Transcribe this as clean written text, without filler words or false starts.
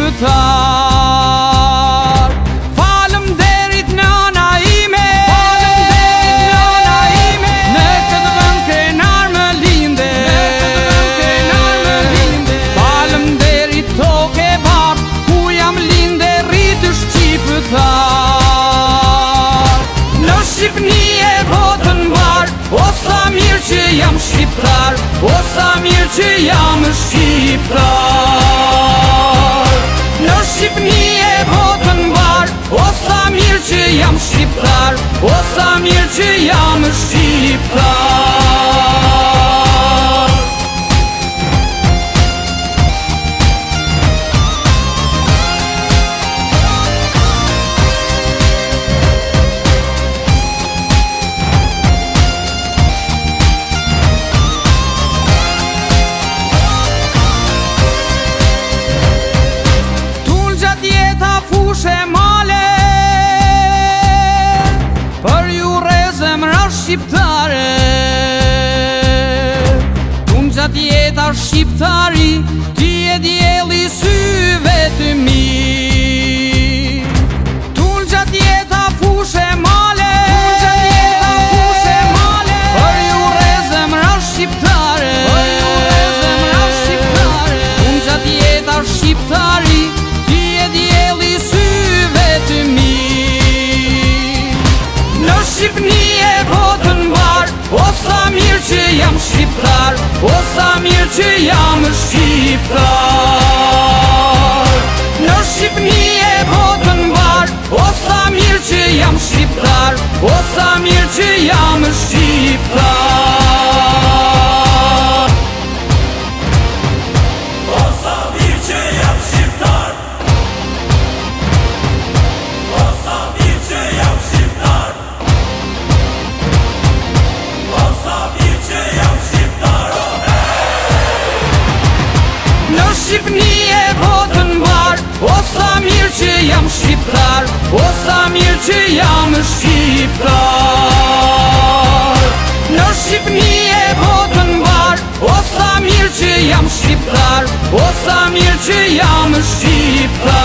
shqiptar. Faleminderit nëna ime, në këtë vend krenar më linde. Faleminderit tokë e bardh, ku jam linde rritë shqiptar. Në Shqipni e votën mbar, o sa mirë që jam shqiptar, o sa mirë që jam shqiptar. Në Shqipni e votën mbar, o sa mirë që jam shqiptar, o sa mirë që jam shqiptar. Fushë male, për ju rezemra shqiptare. Unë gjatë jeta shqiptari, ti e djeli syve të mi. Unë gjatë jeta fushë male, për ju rezemra shqiptare. Unë gjatë jeta shqiptari, ti e djeli syve të mi. Në Shqipni e votën mbar, o sa mirë që jam shqiptar, o sa mirë që jam shqiptar. Në Shqipni e votën mbar, o sa mirë që jam shqiptar, o sa mirë që jam shqiptar. O sa mirë që jam shqiptar, o sa mirë që jam shqiptar, o sa mirë që jam shqiptar. Në Shqipni e votën mbar, o sa mirë që jam shqiptar, o sa mirë që jam shqiptar. Në Shqipni e votën mbar, o sa mirë që jam shqiptar, o sa mirë që jam shqiptar.